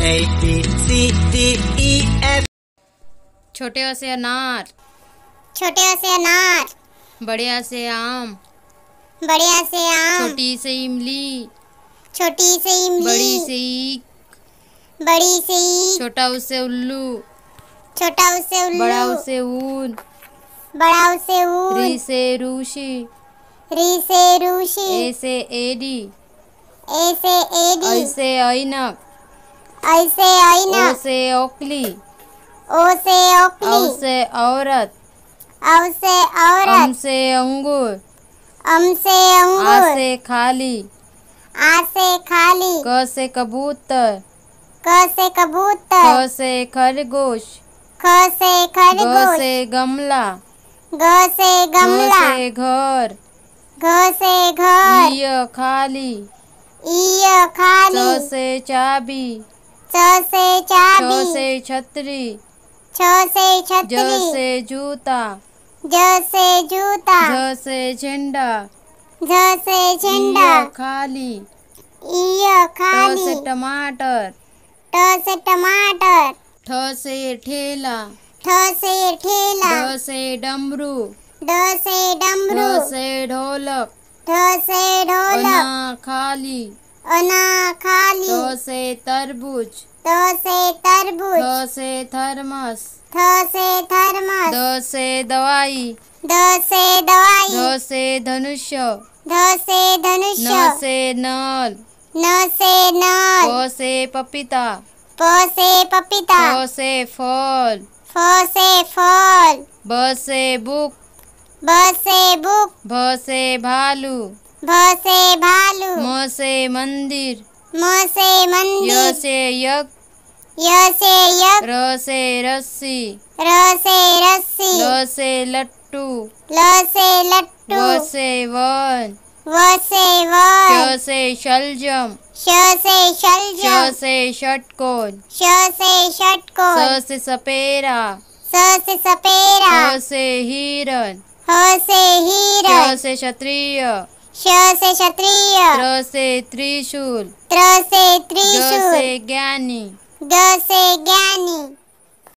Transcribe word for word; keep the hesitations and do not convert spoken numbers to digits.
A B C D E F। छोटे अ से अनार। छोटे अ से अनार। बड़े अ से आम। बड़े अ से आम। छोटी से इमली। छोटी से इमली। बड़ी से ईख। बड़ी से ईख। छोटा उ से उल्लू। छोटा उ से उल्लू। बड़ा उ से ऊन। बड़ा उ से ऊन। री से रूशी। री से रूशी। ए से एडी। ए से एडी। ऐ से ऐनक। ऐ से ऐनक। ओ से ओकली। ओ से ओकली। औ से औरत। औ से औरत। अम से अंगूर। अम से अंगूर। आ से खाली। आ से खाली। क से कबूतर। क से कबूतर। ख से खरगोश। ख से खरगोश। ग से गमला। ग से गमला। घ से घर। घ से घर। इ खाली। ई खाली। च से चाबी। च से चाबी। छ से छतरी। छ से छतरी। ज से जूता। ज से जूता। झ से झंडा। झ से झंडा। इ खाली। ई ट खाली। से टमाटर। ट से टमाटर। ठ से ठेला। ठ से ठेला। ड से डमरू। ड से डमरू। ढ से ढोलक। ढ से ढोलक। अना खाली। अना खाली। त से तरबूज। त से तरबूज। थ से थर्मस। थ से थर्मस। द से दवाई। द से दवाई। ध से धनुष्य। ध से धनुष्य। न से नल। न से नल। प से पपीता। प से पपीता। फ से फल। फ से फल। ब से बुक। ब से बुक। भ से भालू। भ से भालू। म से मंदिर। म से मंदिर। य से यज्ञ। य से यज्ञ। र से रस्सी। र से रस्सी। ल से लट्टू। ल से लट्टू। व से वन। व से वन। श से शलजम। श से शलजम। श से षटकोण। श से षटकोण। स से सपेरा। स से सपेरा। ह से हिरण। ह से हिरण। श से क्षत्रिय। श से क्षत्रिय। त्र से त्रिशूल। त्र से ग त्रिशूल। से ज्ञानी। ग से ज्ञानी।